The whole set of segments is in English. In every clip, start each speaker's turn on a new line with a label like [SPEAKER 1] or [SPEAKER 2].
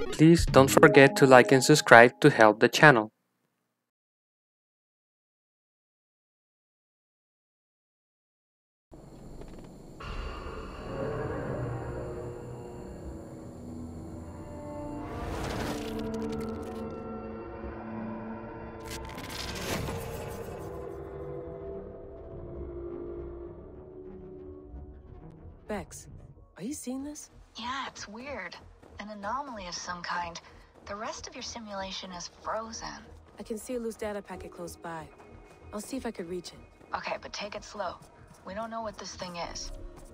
[SPEAKER 1] Please don't forget to like and subscribe to help the channel.
[SPEAKER 2] Bex, are you seeing this?
[SPEAKER 3] Yeah, it's weird. An anomaly of some kind. The rest of your simulation is frozen.
[SPEAKER 2] I can see a loose data packet close by. I'll see if I could reach it.
[SPEAKER 3] Okay, but take it slow. We don't know what this thing is.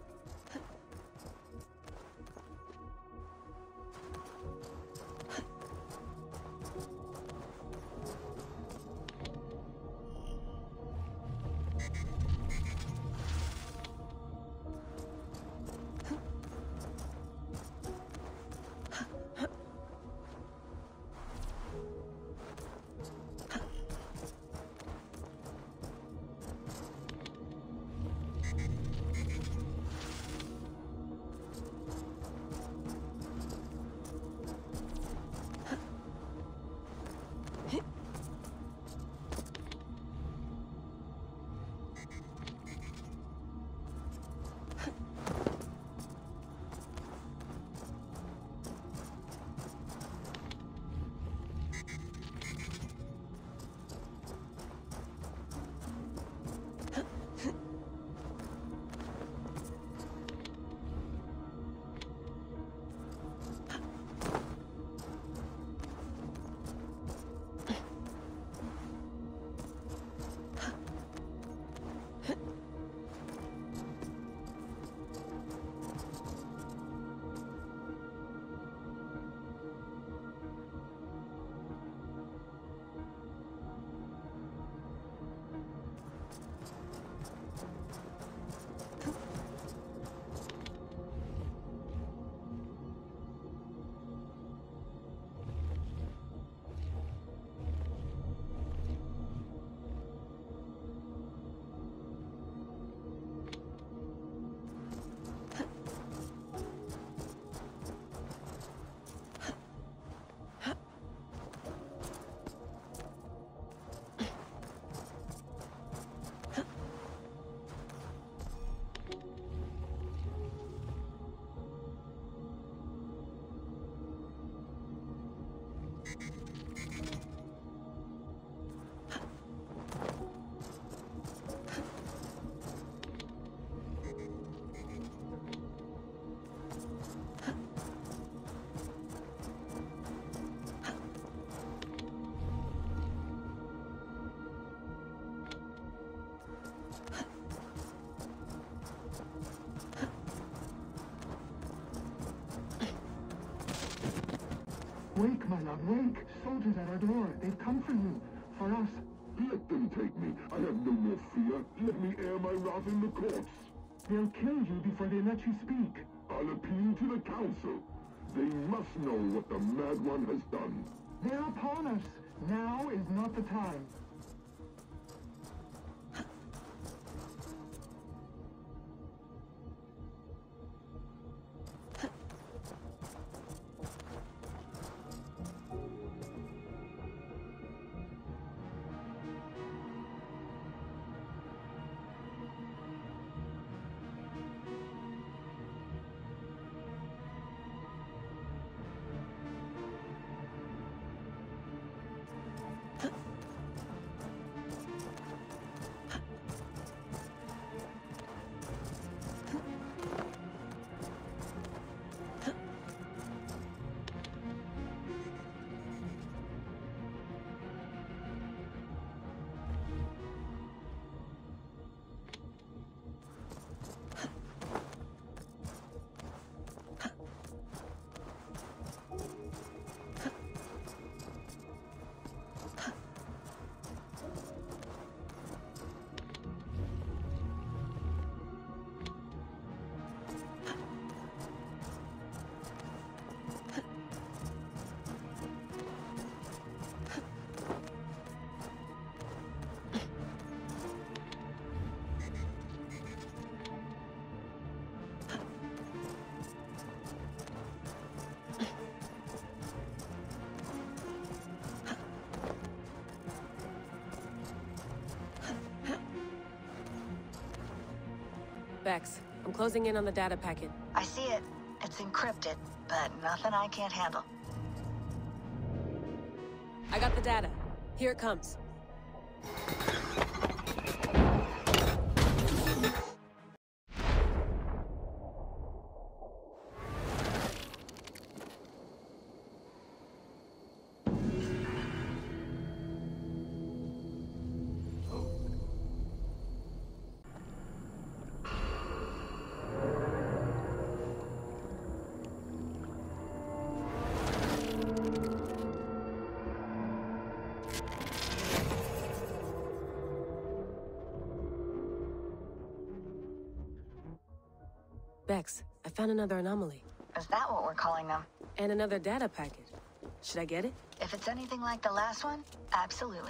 [SPEAKER 4] Wake, my love, wake! Soldiers at our door. They've come for you. For us.
[SPEAKER 5] Let them take me. I have no more fear. Let me air my wrath in the courts.
[SPEAKER 4] They'll kill you before they let you speak.
[SPEAKER 5] I'll appeal to the council. They must know what the Mad One has done.
[SPEAKER 4] They're upon us. Now is not the time.
[SPEAKER 2] Bex, I'm closing in on the data packet.
[SPEAKER 3] I see it. It's encrypted, but nothing I can't handle.
[SPEAKER 2] I got the data. Here it comes. Bex, I found another anomaly.
[SPEAKER 3] Is that what we're calling them?
[SPEAKER 2] And another data packet. Should I get it?
[SPEAKER 3] If it's anything like the last one, absolutely.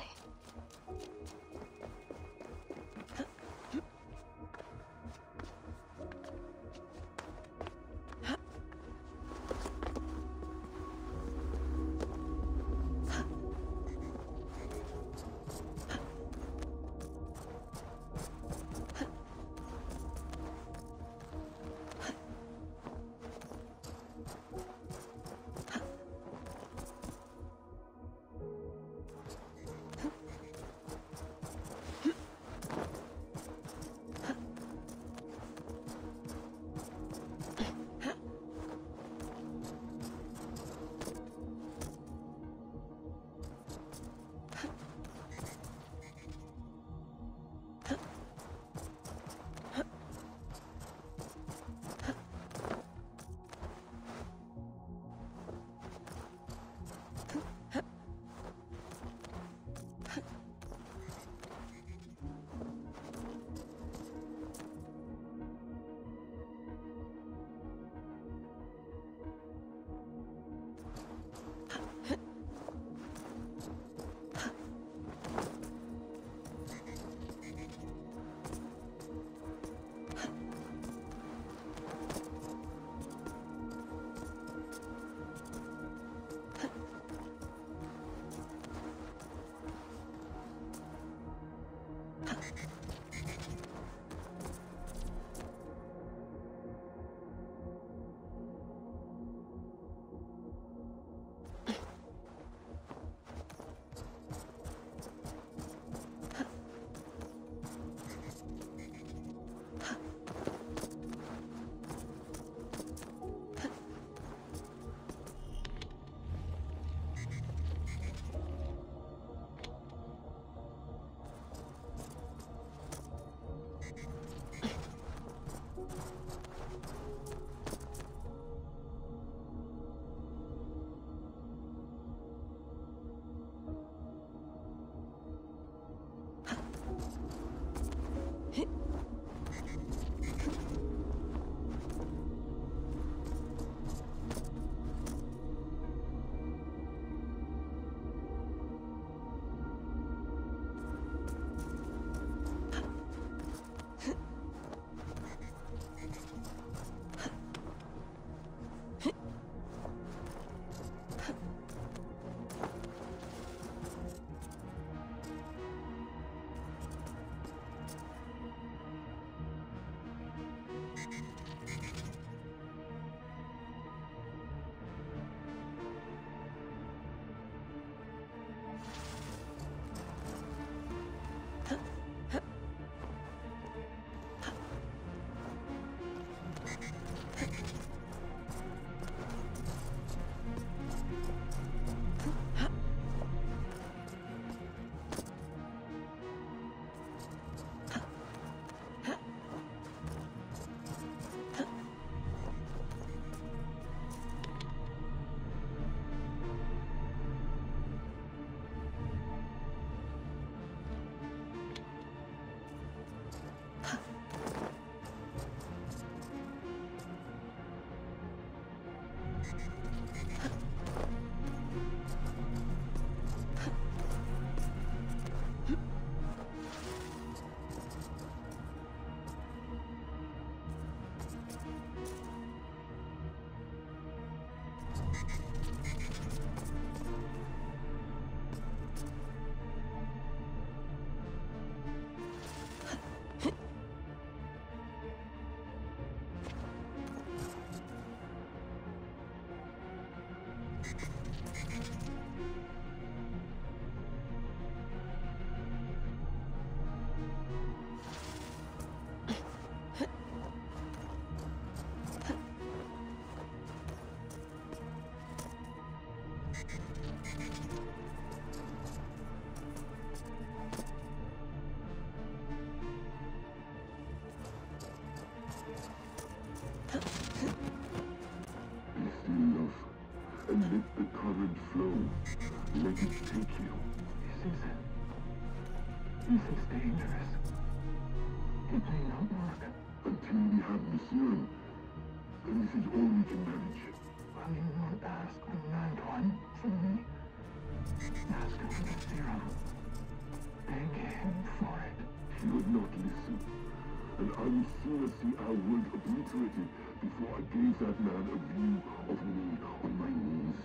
[SPEAKER 4] This is dangerous. It may not work.
[SPEAKER 5] Until we have the serum, then this is all we can manage.
[SPEAKER 4] Will you not ask the mad one for me? Ask him for the serum. Beg him for it.
[SPEAKER 5] He would not listen, and I would sooner see our world obliterated before I gave that man a view of me on my knees.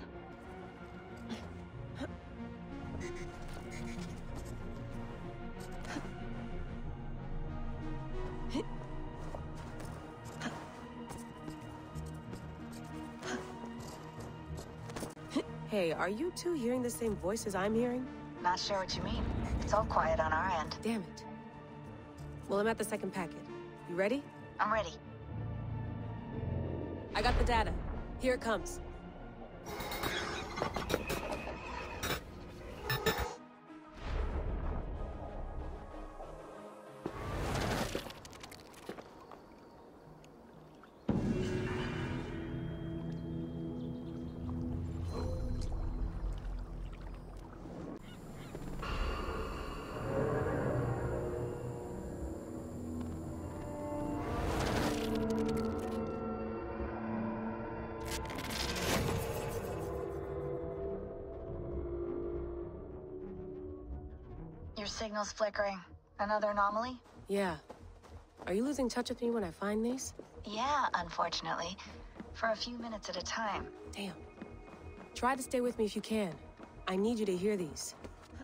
[SPEAKER 2] Hey, are you two hearing the same voices I'm hearing?
[SPEAKER 3] Not sure what you mean. It's all quiet on our end.
[SPEAKER 2] Damn it. Well, I'm at the second packet. You ready?
[SPEAKER 3] I'm ready.
[SPEAKER 2] I got the data. Here it comes.
[SPEAKER 3] Your signal's flickering. Another anomaly?
[SPEAKER 2] Yeah. Are you losing touch with me when I find these?
[SPEAKER 3] Yeah, unfortunately. For a few minutes at a time.
[SPEAKER 2] Damn. Try to stay with me if you can. I need you to hear these.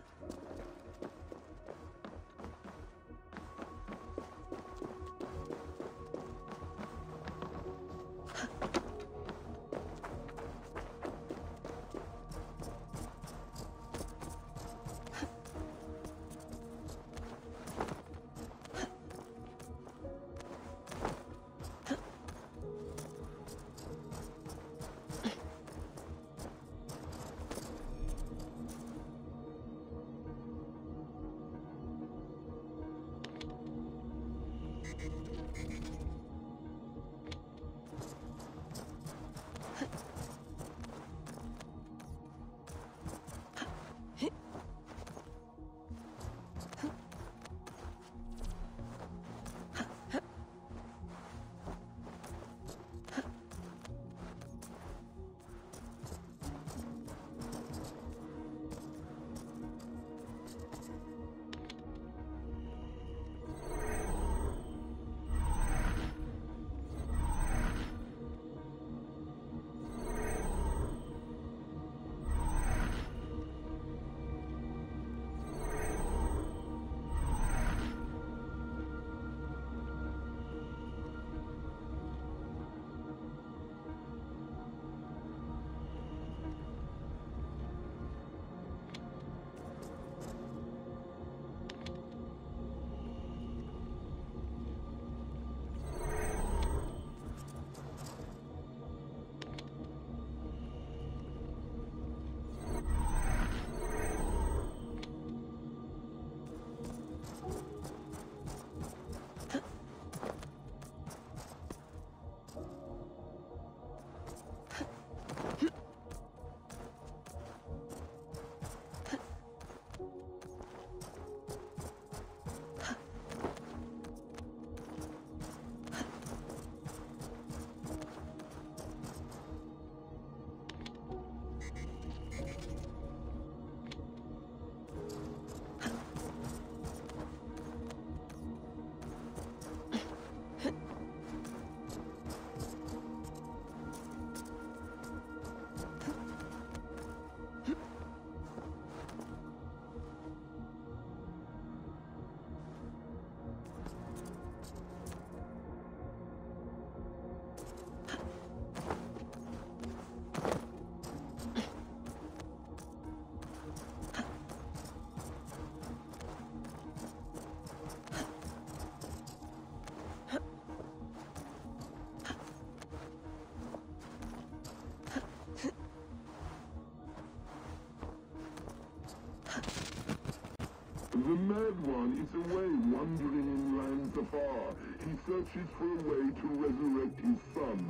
[SPEAKER 5] The Mad One is away wandering in lands afar. He searches for a way to resurrect his son,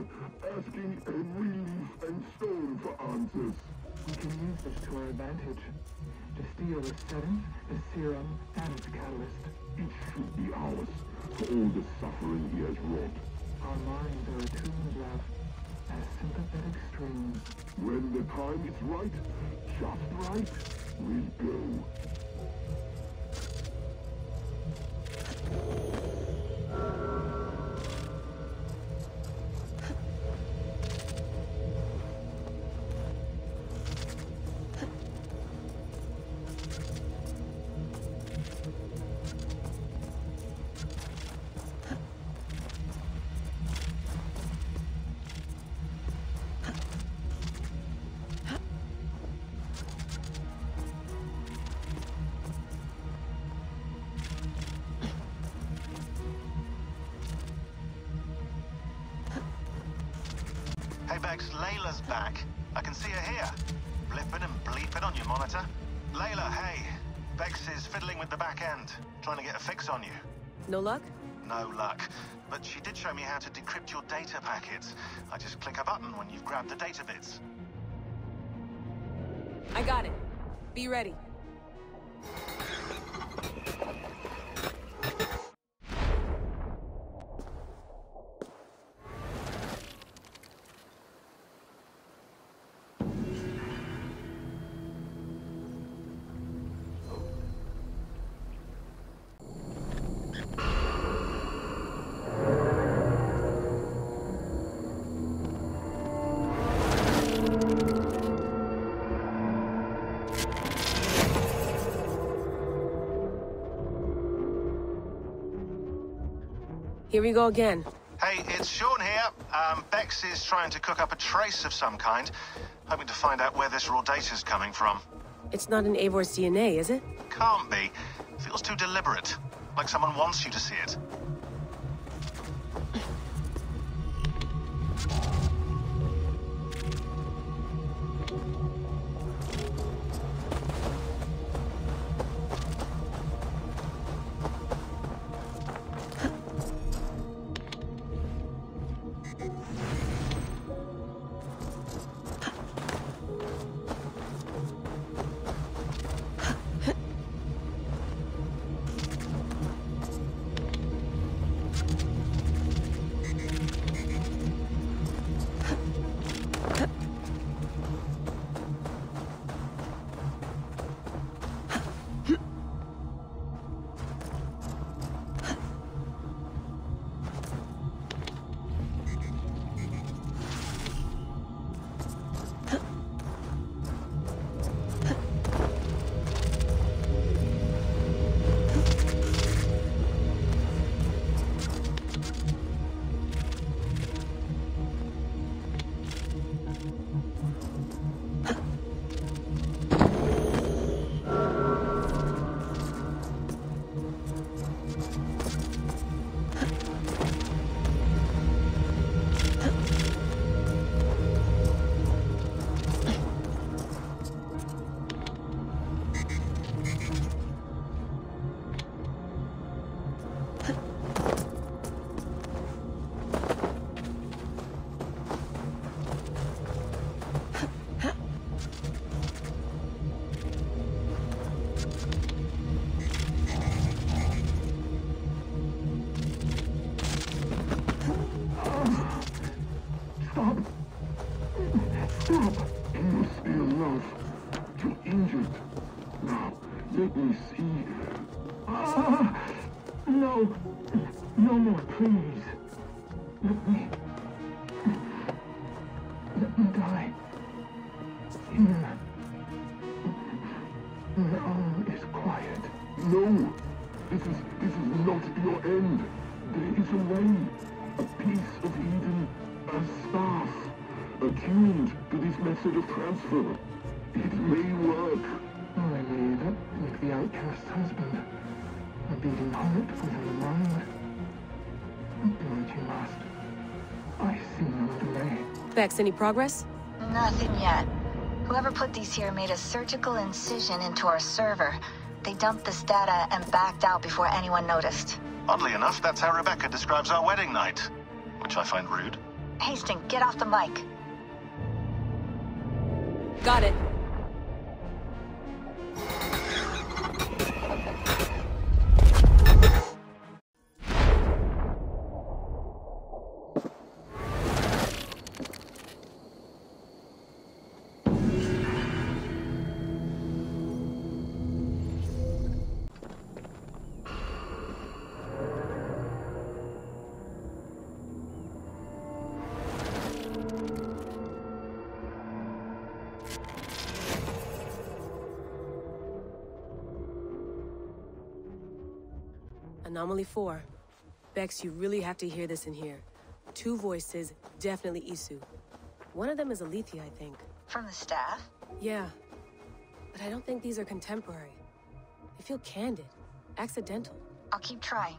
[SPEAKER 5] asking every leaf and stone for answers.
[SPEAKER 4] We can use this to our advantage. To steal the serum, the serum, and its catalyst.
[SPEAKER 5] It should be ours, for all the suffering he has wrought.
[SPEAKER 4] Our minds are attuned, love, as sympathetic strings.
[SPEAKER 5] When the time is right, just right, we'll go.
[SPEAKER 6] Hey Bex, Layla's back. I can see her here. Blipping and bleeping on your monitor. Layla, hey. Bex is fiddling with the back end, trying to get a fix on you.
[SPEAKER 2] No luck?
[SPEAKER 6] No luck. But she did show me how to decrypt your data packets. I just click a button when you've grabbed the data bits.
[SPEAKER 2] I got it. Be ready. Here we go again.
[SPEAKER 6] Hey, it's Sean here. Bex is trying to cook up a trace of some kind, hoping to find out where this raw data's coming from.
[SPEAKER 2] It's not in Eivor's DNA, is it?
[SPEAKER 6] Can't be. Feels too deliberate, like someone wants you to see it.
[SPEAKER 5] Let me see.
[SPEAKER 4] No. No more, please. Let me die. Here. All is quiet.
[SPEAKER 5] No! This is not your end. There is a way. A piece of Eden. A staff. Attuned to this method of transfer. It may work.
[SPEAKER 4] I made it with the outcast's husband. A beating heart without a mind. Do what you must. I see no delay.
[SPEAKER 2] Bex, any progress?
[SPEAKER 3] Nothing yet. Whoever put these here made a surgical incision into our server. They dumped this data and backed out before anyone noticed.
[SPEAKER 6] Oddly enough, that's how Rebecca describes our wedding night, which I find rude.
[SPEAKER 3] Hastings, get off the mic.
[SPEAKER 2] Got it. Anomaly 4. Bex, you really have to hear this in here. 2 voices, definitely Isu. One of them is Alethea, I think.
[SPEAKER 3] From the staff?
[SPEAKER 2] Yeah. But I don't think these are contemporary. They feel candid. Accidental.
[SPEAKER 3] I'll keep trying.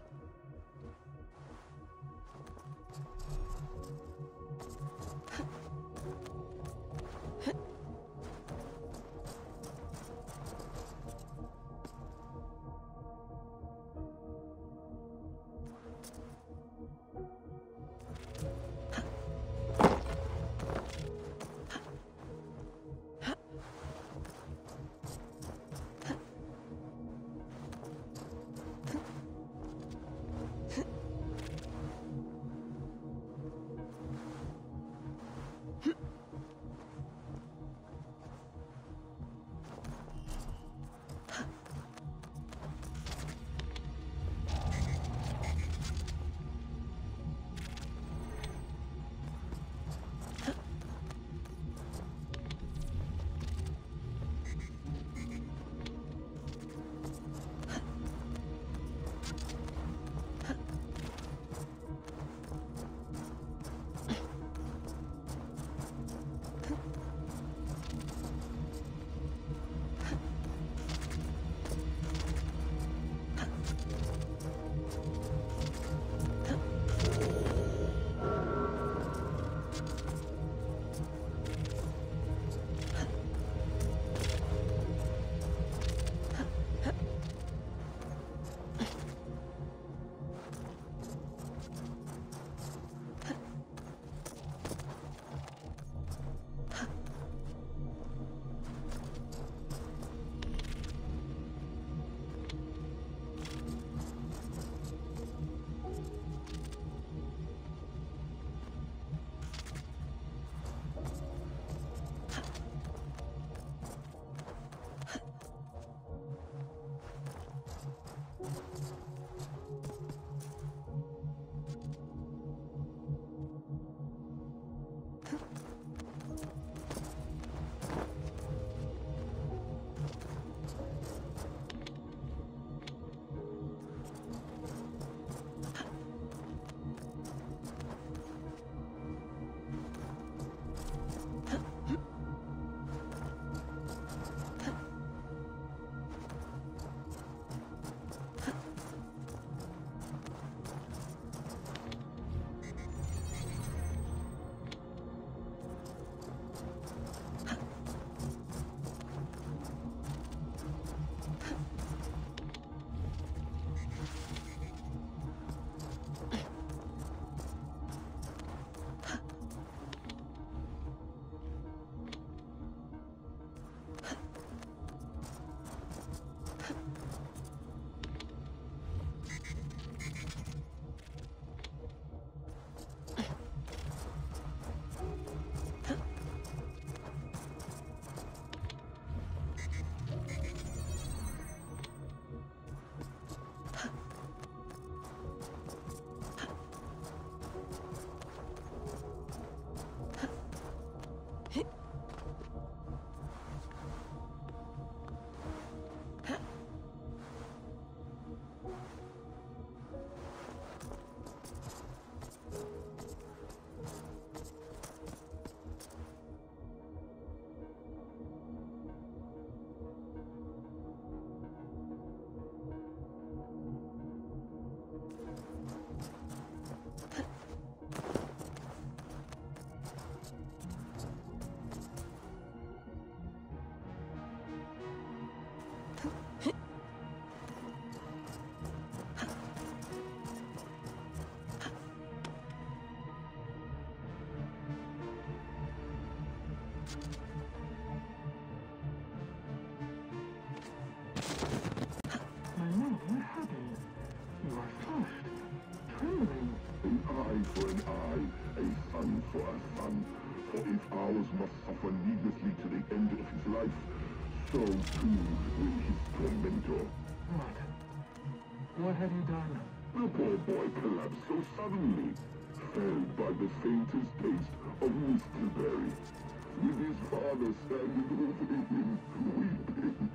[SPEAKER 4] My love, what happened? You are flushed, trembling.
[SPEAKER 5] An eye for an eye, a son for a son. For if ours must suffer needlessly to the end of his life, so too will his tormentor.
[SPEAKER 4] What? What have you done?
[SPEAKER 5] The poor boy collapsed so suddenly, felled by the faintest taste of Mistleberry, with his father standing over him, weeping.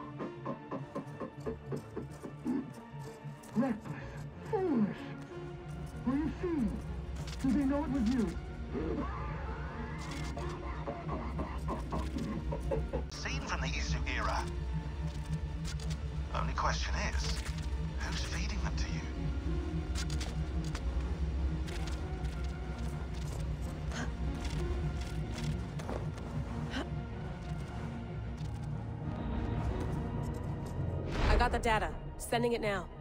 [SPEAKER 4] Reckless, foolish. Were you seen? Did they know it was you?
[SPEAKER 6] Seen from the Isu era. Only question is, who's feeding them to you?
[SPEAKER 2] I got the data. Sending it now.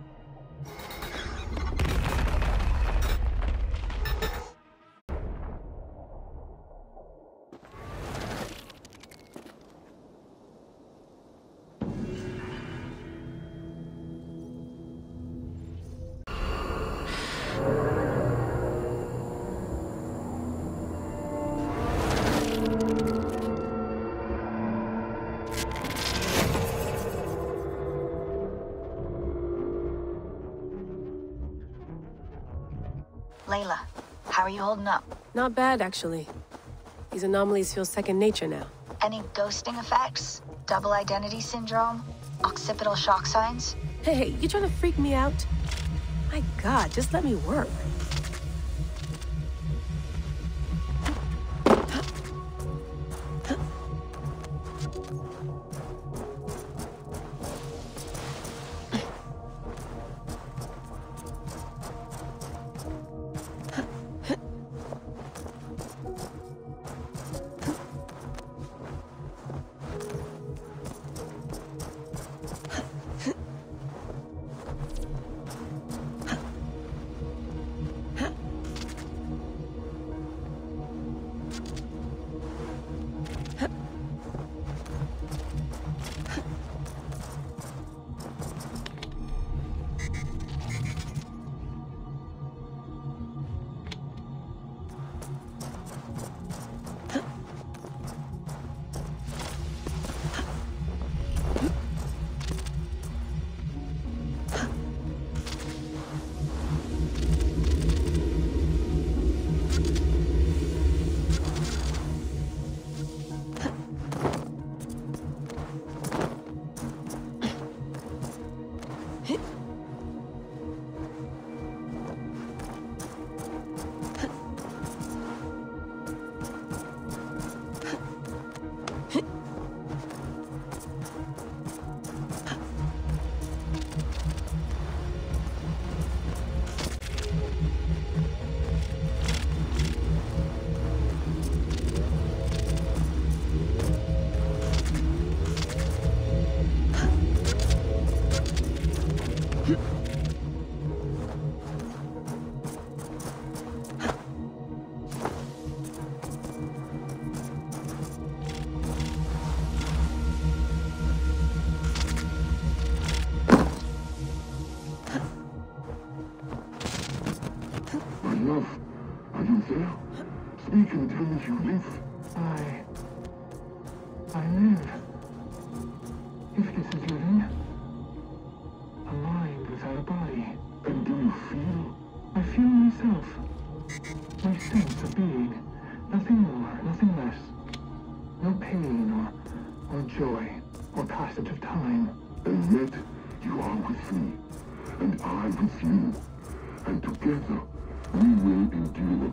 [SPEAKER 3] Layla, how are you holding up?
[SPEAKER 2] Not bad, actually. These anomalies feel second nature now.
[SPEAKER 3] Any ghosting effects? Double identity syndrome? Occipital shock signs?
[SPEAKER 2] Hey, you trying to freak me out? My God, just let me work.
[SPEAKER 5] Love, are you there? Speak and tell me you live.
[SPEAKER 4] I live. If this is living, a mind without a body.
[SPEAKER 5] And do you feel?
[SPEAKER 4] I feel myself. My sense of being. Nothing more, nothing less. No pain or joy or passage of time.
[SPEAKER 5] And yet, you are with me, and I with you. And together, we will endure.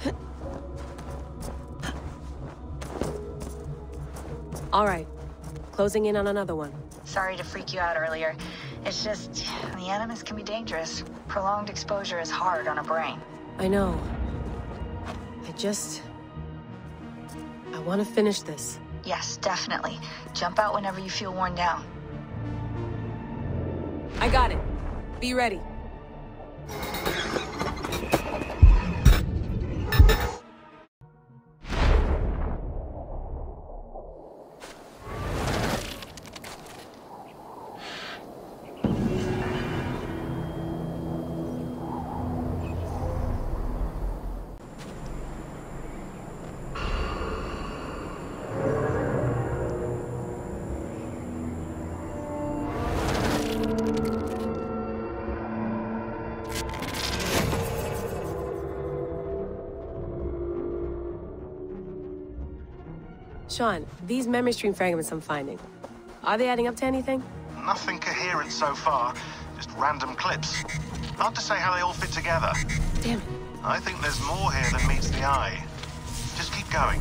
[SPEAKER 2] All right. Closing in on another one.
[SPEAKER 3] Sorry to freak you out earlier. It's just, the Animus can be dangerous. Prolonged exposure is hard on a brain.
[SPEAKER 2] I know. I want to finish this.
[SPEAKER 3] Yes, definitely. Jump out whenever you feel worn down.
[SPEAKER 2] I got it. Be ready. Sean, these memory stream fragments I'm finding, are they adding up to anything?
[SPEAKER 6] Nothing coherent so far, just random clips. Hard to say how they all fit together.
[SPEAKER 2] Damn it.
[SPEAKER 6] I think there's more here than meets the eye. Just keep going.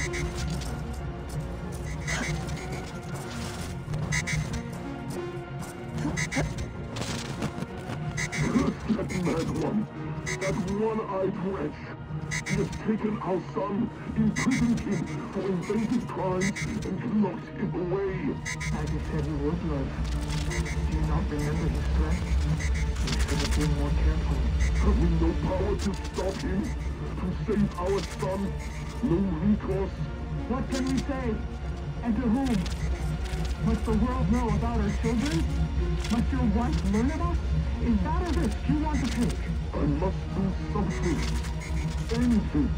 [SPEAKER 5] That mad one, that one-eyed wretch. He has taken our son, imprisoned him for invasive crimes, and locked him away.
[SPEAKER 4] As you said you would, love. Do you not remember his threat? You should have been more careful.
[SPEAKER 5] Have we no power to stop him? To save our son? No recourse?
[SPEAKER 4] What can we say? And to whom? Must the world know about our children? Must your wife learn of us? Is that a risk you want to take?
[SPEAKER 5] I must do something. Anything.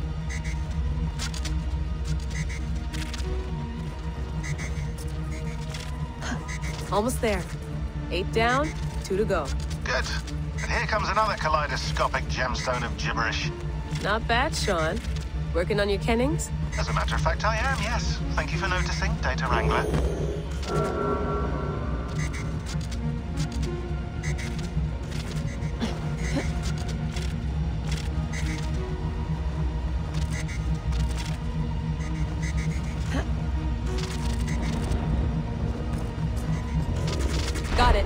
[SPEAKER 2] Almost there. 8 down, 2 to go.
[SPEAKER 6] Good. And here comes another kaleidoscopic gemstone of gibberish.
[SPEAKER 2] Not bad, Sean. Working on your kennings?
[SPEAKER 6] As a matter of fact, I am, yes. Thank you for noticing, Data Wrangler.
[SPEAKER 2] Got it.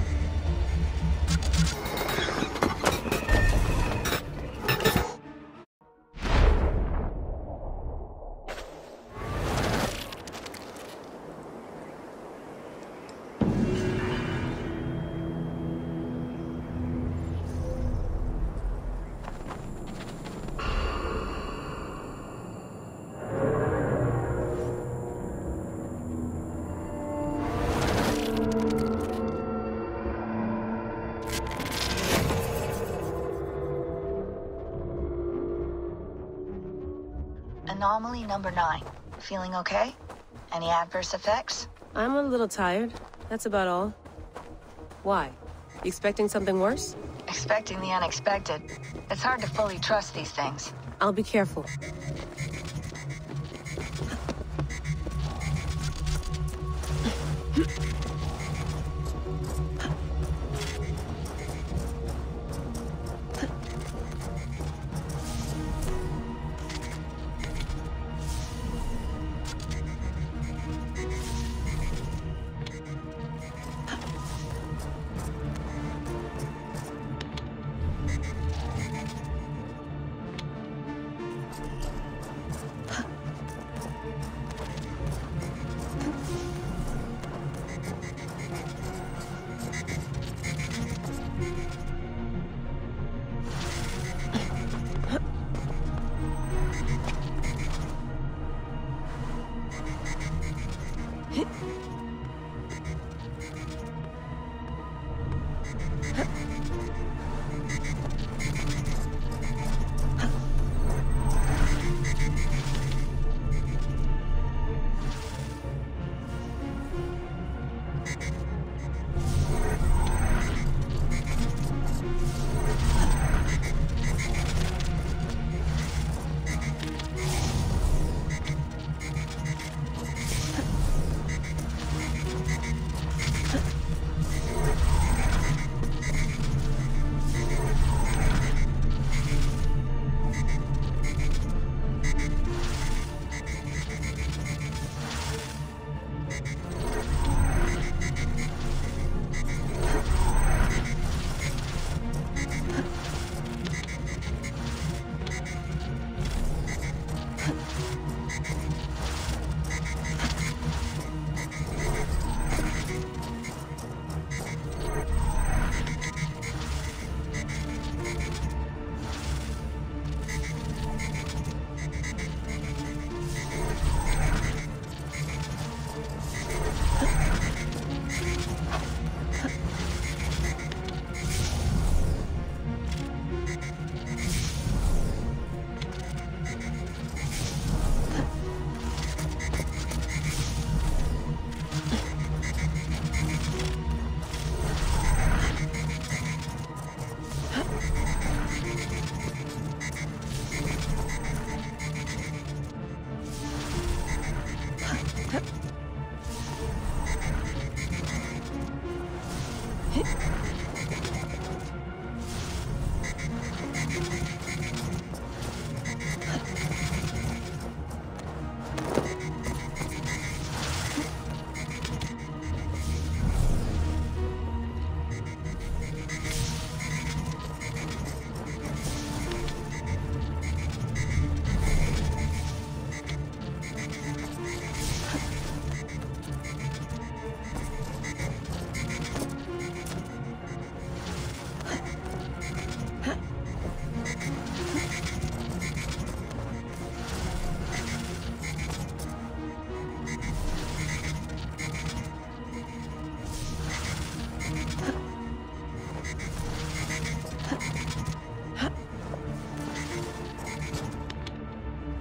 [SPEAKER 3] Anomaly number 9. Feeling okay? Any adverse effects?
[SPEAKER 2] I'm a little tired. That's about all. Why? You expecting something worse?
[SPEAKER 3] Expecting the unexpected. It's hard to fully trust these things.
[SPEAKER 2] I'll be careful.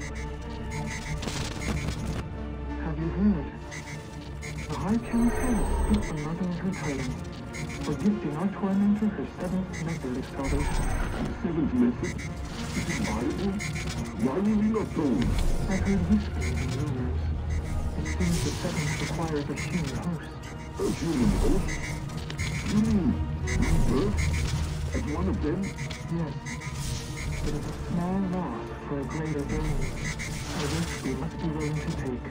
[SPEAKER 4] Have you heard? The High Council is the mother of her tribe, for gifting our tormentor her seventh method of salvation.
[SPEAKER 5] The seventh method? Is it viable? Why were we not told?
[SPEAKER 4] I've heard whispers and rumors. It seems the seventh requires a human host.
[SPEAKER 5] A human host? You mean rebirth? As one of them?
[SPEAKER 4] Yes. It is a small loss for a greater gain. A risk we must be willing to take.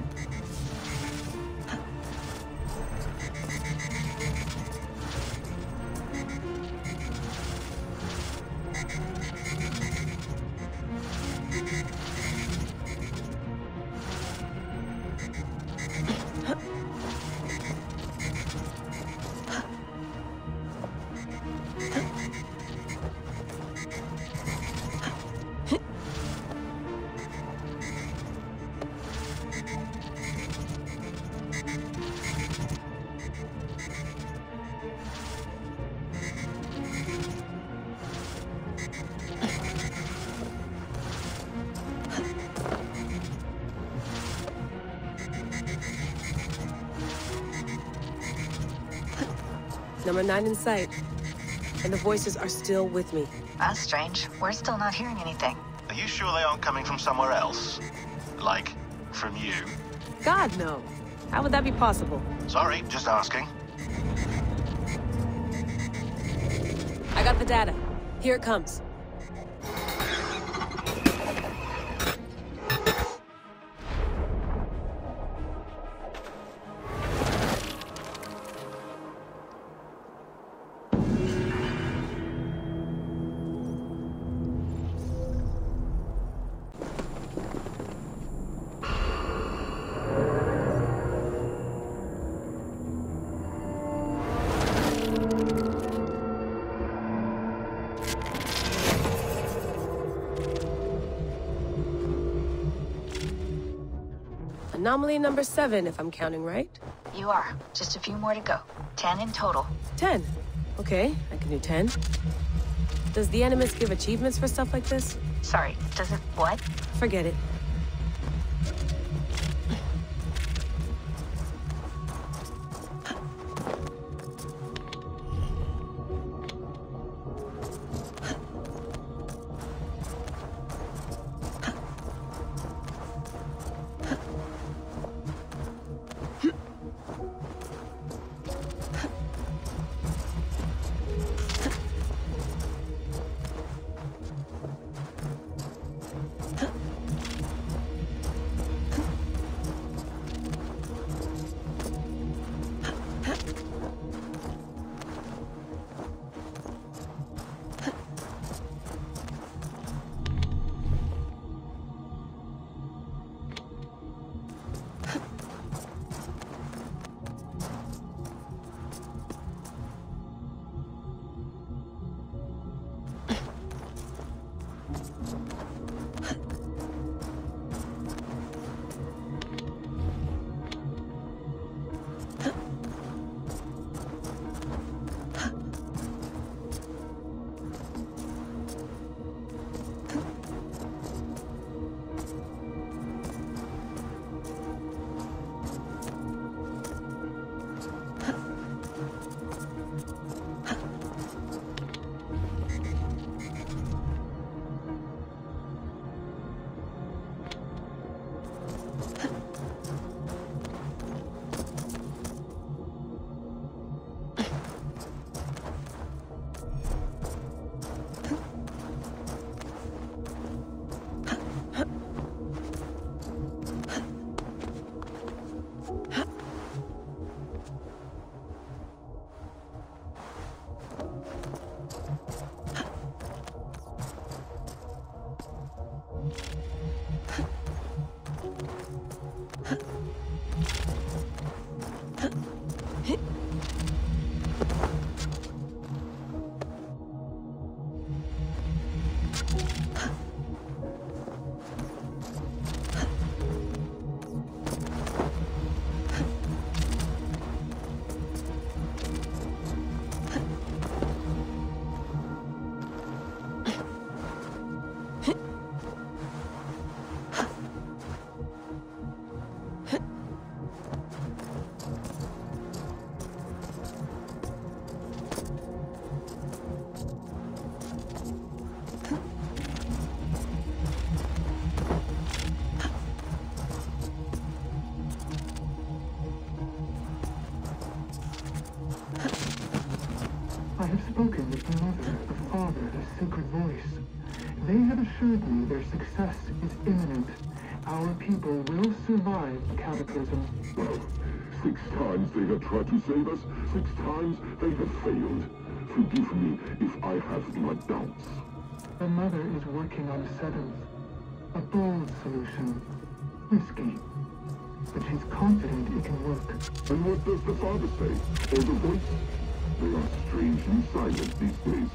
[SPEAKER 2] Number 9 in sight. And the voices are still with me.
[SPEAKER 3] That's strange. We're still not hearing anything.
[SPEAKER 6] Are you sure they aren't coming from somewhere else? Like, from you?
[SPEAKER 2] God, no. How would that be possible?
[SPEAKER 6] Sorry, just asking.
[SPEAKER 2] I got the data. Here it comes. Anomaly number 7, if I'm counting right.
[SPEAKER 3] You are. Just a few more to go. 10 in total.
[SPEAKER 2] 10. Okay, I can do 10. Does the Animus give achievements for stuff like this?
[SPEAKER 3] Sorry, does it what?
[SPEAKER 2] Forget it.
[SPEAKER 4] sacred voice. They have assured me their success is imminent. Our people will survive the cataclysm.
[SPEAKER 5] Well, 6 times they have tried to save us, 6 times they have failed. Forgive me if I have my doubts.
[SPEAKER 4] The mother is working on a 7th. A bold solution. Risky. But she's confident it can work.
[SPEAKER 5] And what does the father say? Or the voice? They are strangely silent these days.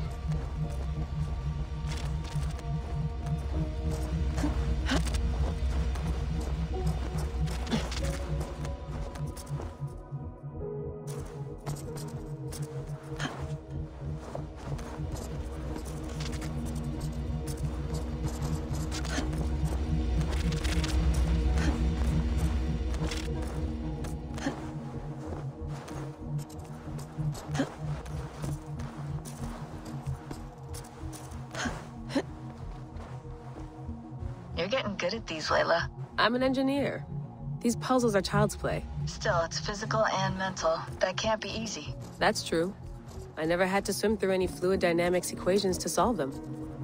[SPEAKER 3] You're getting good at these, Layla.
[SPEAKER 2] I'm an engineer. These puzzles are child's play.
[SPEAKER 3] Still, it's physical and mental. That can't be easy.
[SPEAKER 2] That's true. I never had to swim through any fluid dynamics equations to solve them.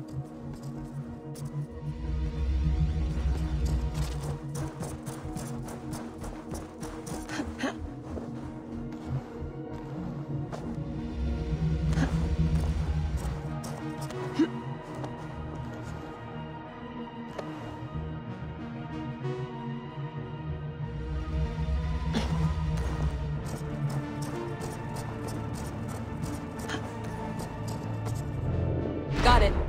[SPEAKER 2] Got it.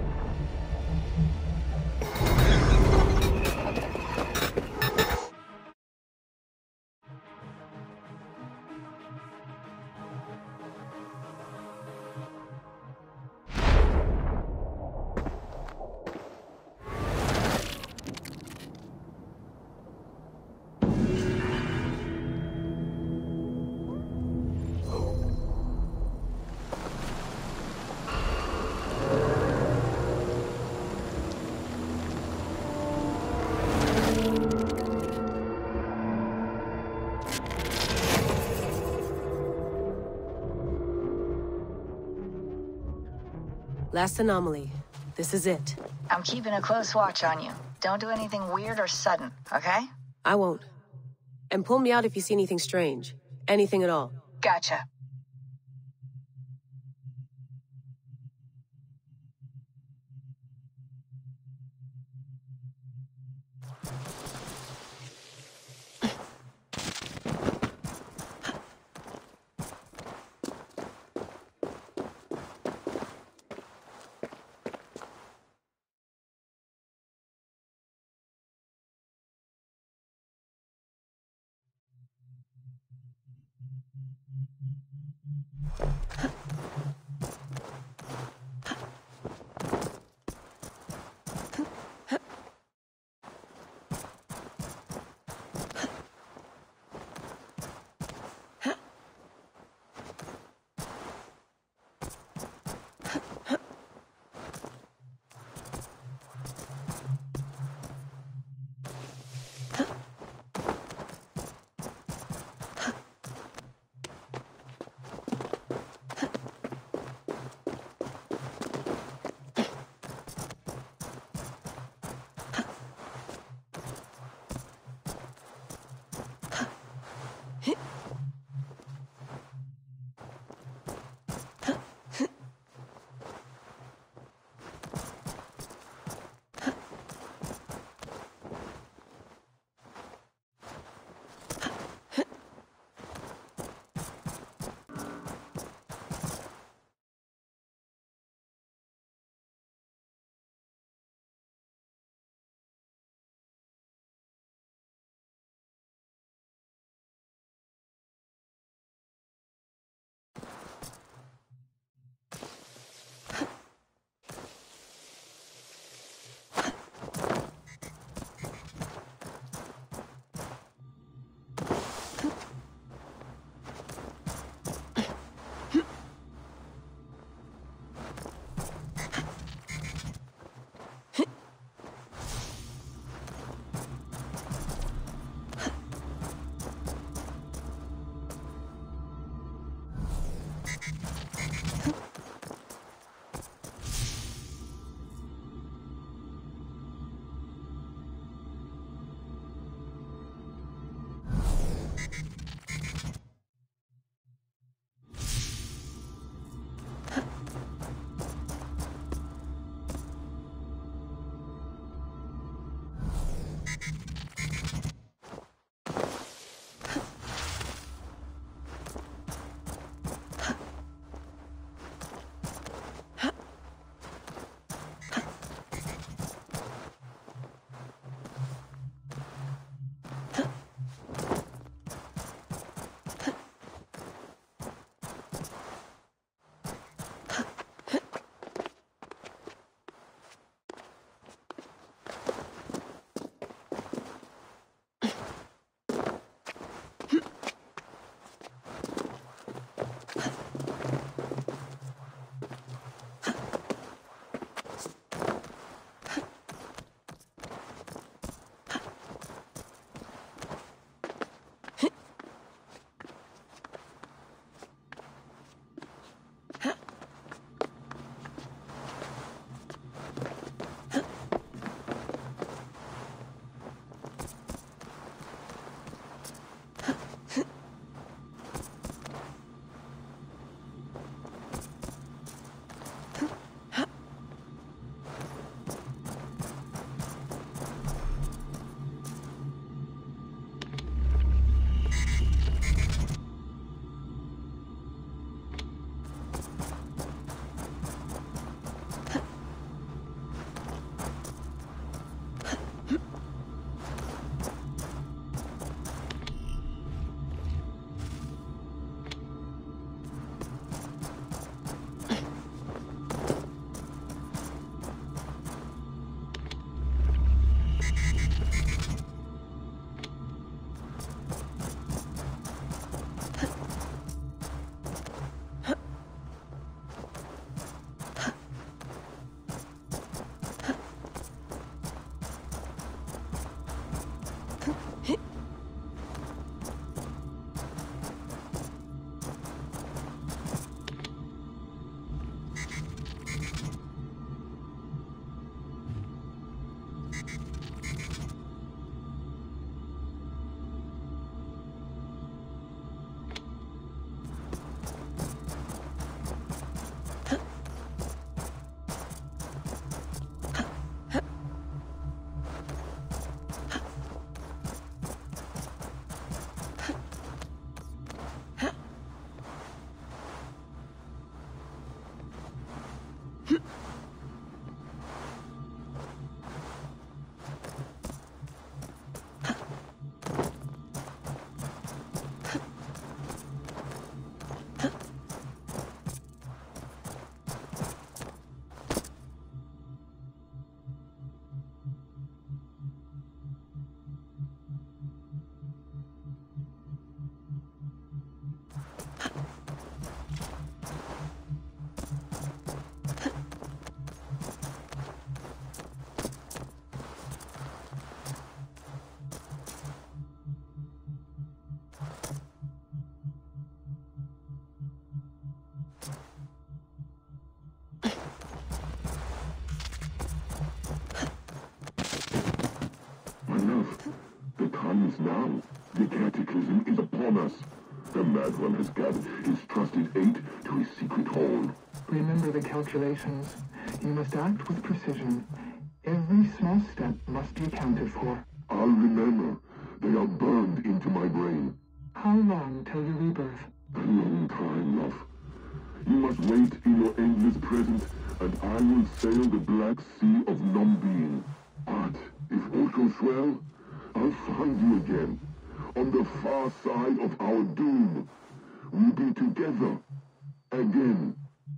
[SPEAKER 2] Last anomaly. This is it.
[SPEAKER 3] I'm keeping a close watch on you. Don't do anything weird or sudden, okay?
[SPEAKER 2] I won't. And pull me out if you see anything strange. Anything at all.
[SPEAKER 3] Gotcha.
[SPEAKER 5] The time is now. The cataclysm is upon us. The Mad One has gathered his trusted eight to his secret hall.
[SPEAKER 4] Remember the calculations. You must act with precision. Every small step must be accounted for.
[SPEAKER 5] I'll remember. They are burned into my brain.
[SPEAKER 4] How long till your rebirth?
[SPEAKER 5] A long time, love. You must wait in your endless present, and I will sail the Black Sea of non-being. But if all goes well, I'll find you again. On the far side of our doom. We'll be together. Again.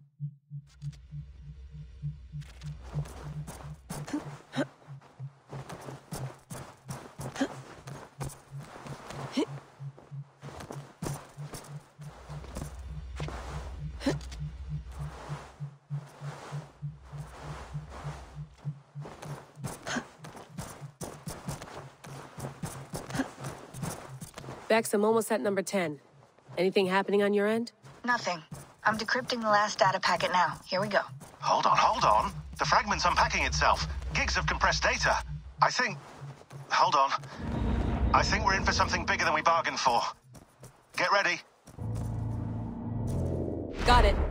[SPEAKER 2] Bex, I'm almost at number 10. Anything happening on your end?
[SPEAKER 3] Nothing. I'm decrypting the last data packet now. Here we go.
[SPEAKER 6] Hold on, hold on. The fragment's unpacking itself. Gigs of compressed data. I think... Hold on. I think we're in for something bigger than we bargained for. Get ready.
[SPEAKER 2] Got it.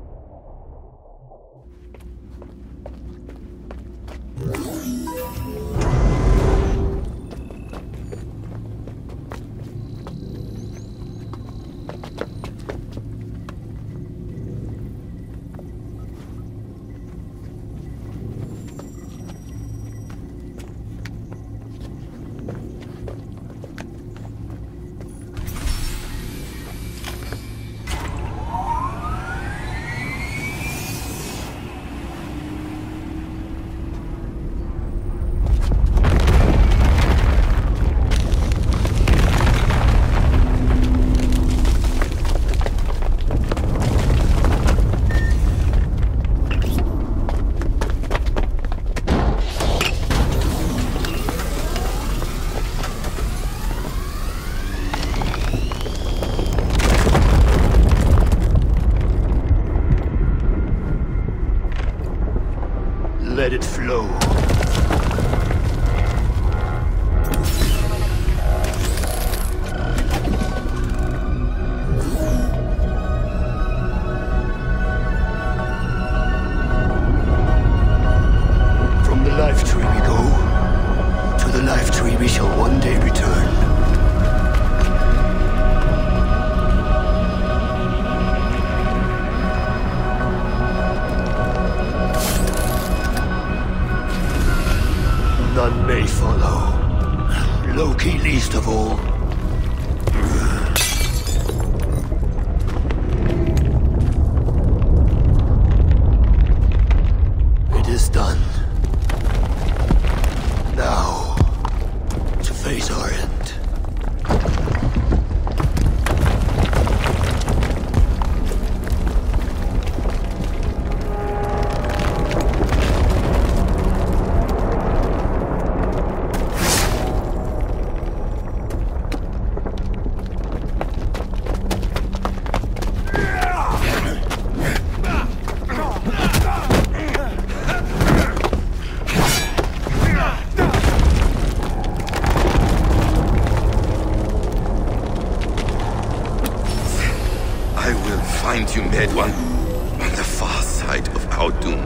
[SPEAKER 5] Let it flow. From the life tree we go. To the life tree we shall one day return. None may follow. Loki least of all. It is done. Now, to face our end.
[SPEAKER 7] Find you, Mad One, on the far side of our doom.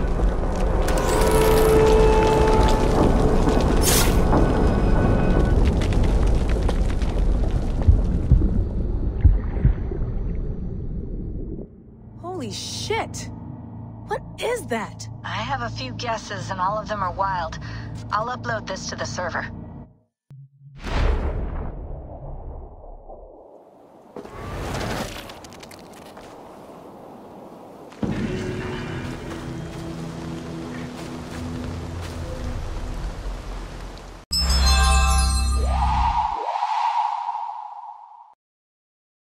[SPEAKER 2] Holy shit! What is that?
[SPEAKER 3] I have a few guesses and all of them are wild. I'll upload this to the server.